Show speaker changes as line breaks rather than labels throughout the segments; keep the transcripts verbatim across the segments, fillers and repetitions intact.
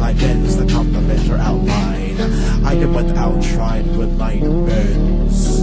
light bends to complement her outline. I am without trying when light bends.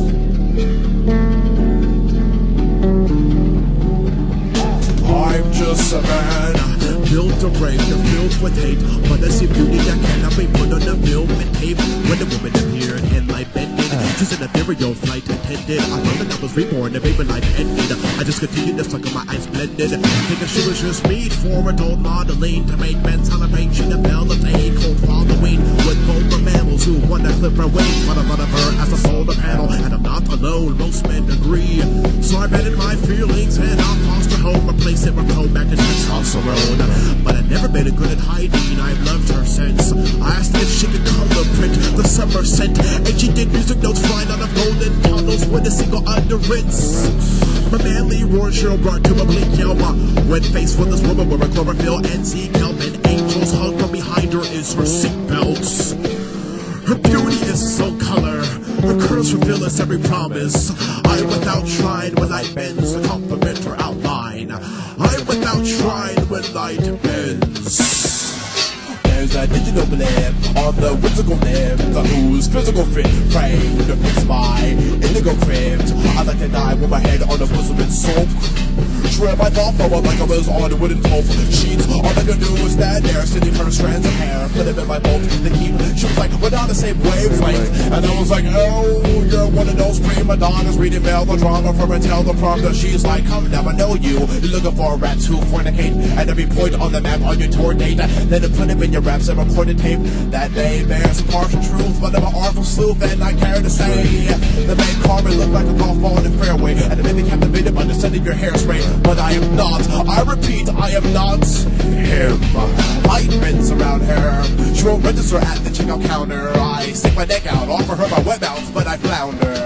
I'm just a man, built to break and filled with hate, but I see beauty that cannot be put on the film and tape. When the woman appeared and light bended, she's an ethereal flight attendant. I thought that I was reborn and baby life ended. I just continued to suck on my eyes blended, thinking she was just made for adult modeling to make men celebrate. She developed a cold following with both the mammals who wanna clip her wings, but I thought of her as a solar panel, and I'm not alone, most men agree. So I abandoned my feelings and I'll foster home, replace it with pro-magnetic testosterone. But I've never been good at hiding, I've loved her since. I asked if she could color print the summer scent, and she did music notes flying out of golden candles with a single under rinse. My manly roar she'll brought to a bleak yelma when faced with this woman with a chlorophyll and Z Kelvin. Angels hung from behind her is her seatbelts. Her beauty is so color, her curves reveal us every promise. I'm without trying when light bends to complement her outline. I'm without trying when light bends. There's a digital blip on the whimsical limbs of whose physical fit frame depicts my indigo crypt. I like to die with my head on a bosom and soap. Shred my thought bubble like I was on a wooden pulp. Sheets, all I could do was stand there, sitting her strands of hair, put them in my bolt to keep. She was like, we're not the same wavelength. And I was like, oh, you're one of those prima donnas reading melodrama from a teleprompter. She's like, come now, I know you. You're looking for rats who fornicate, and every point on the map on your tour date. Then to put them in your raps and recorded tape. That may bear some partial truth, but I'm an artful sleuth, and I care to say the main Carmen looked like a golf ball in a fairway, and it made me captivated by the scent of your hairspray. But I am not, I repeat, I am not him. Light bends around her, she won't register at the checkout counter. I stick my neck out, offer her my wet mouth, but I flounder.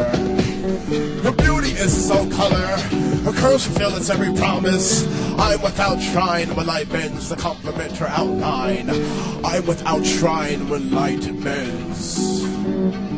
Her beauty is so color, her curves fulfill its every promise. I'm without trying when light bends to complement her outline. I'm without trying when light bends.